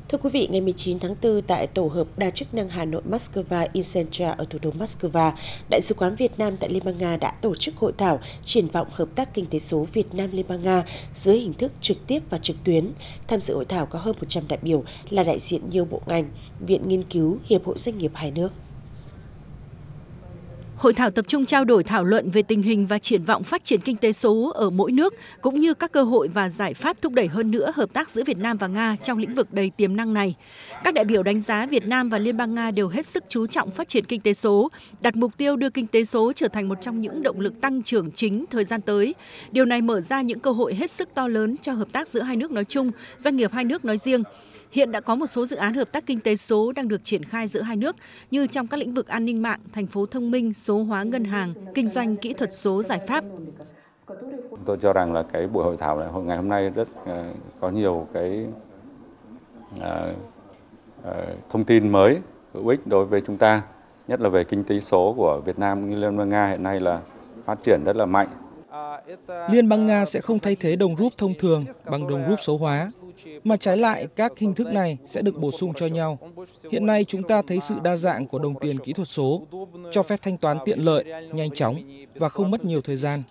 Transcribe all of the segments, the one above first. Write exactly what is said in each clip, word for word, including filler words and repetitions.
Thưa quý vị, ngày mười chín tháng tư tại Tổ hợp Đa chức năng Hà Nội Moscow Incentra ở thủ đô Moscow, Đại sứ quán Việt Nam tại Liên bang Nga đã tổ chức hội thảo triển vọng hợp tác kinh tế số Việt Nam Liên bang Nga dưới hình thức trực tiếp và trực tuyến. Tham dự hội thảo có hơn một trăm đại biểu là đại diện nhiều bộ ngành, viện nghiên cứu, hiệp hội doanh nghiệp hai nước. Hội thảo tập trung trao đổi thảo luận về tình hình và triển vọng phát triển kinh tế số ở mỗi nước, cũng như các cơ hội và giải pháp thúc đẩy hơn nữa hợp tác giữa Việt Nam và Nga trong lĩnh vực đầy tiềm năng này. Các đại biểu đánh giá Việt Nam và Liên bang Nga đều hết sức chú trọng phát triển kinh tế số, đặt mục tiêu đưa kinh tế số trở thành một trong những động lực tăng trưởng chính thời gian tới. Điều này mở ra những cơ hội hết sức to lớn cho hợp tác giữa hai nước nói chung, doanh nghiệp hai nước nói riêng. Hiện đã có một số dự án hợp tác kinh tế số đang được triển khai giữa hai nước, như trong các lĩnh vực an ninh mạng, thành phố thông minh, số hóa ngân hàng, kinh doanh kỹ thuật số giải pháp. Tôi cho rằng là cái buổi hội thảo này ngày hôm nay rất uh, có nhiều cái uh, uh, thông tin mới hữu ích đối với chúng ta, nhất là về kinh tế số của Việt Nam như Liên bang Nga hiện nay là phát triển rất là mạnh. Liên bang Nga sẽ không thay thế đồng rúp thông thường bằng đồng rúp số hóa, mà trái lại các hình thức này sẽ được bổ sung cho nhau. Hiện nay chúng ta thấy sự đa dạng của đồng tiền kỹ thuật số, cho phép thanh toán tiện lợi, nhanh chóng và không mất nhiều thời gian.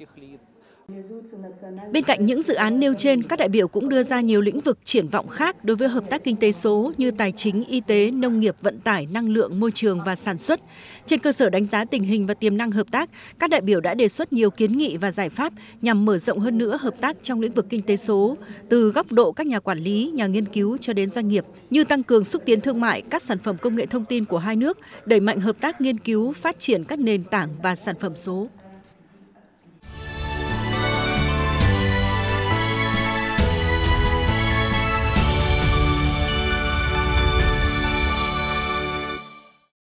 Bên cạnh những dự án nêu trên, các đại biểu cũng đưa ra nhiều lĩnh vực triển vọng khác đối với hợp tác kinh tế số như tài chính, y tế, nông nghiệp, vận tải, năng lượng, môi trường và sản xuất. Trên cơ sở đánh giá tình hình và tiềm năng hợp tác, các đại biểu đã đề xuất nhiều kiến nghị và giải pháp nhằm mở rộng hơn nữa hợp tác trong lĩnh vực kinh tế số, từ góc độ các nhà quản lý, nhà nghiên cứu cho đến doanh nghiệp, như tăng cường xúc tiến thương mại các sản phẩm công nghệ thông tin của hai nước, đẩy mạnh hợp tác nghiên cứu, phát triển các nền tảng và sản phẩm số.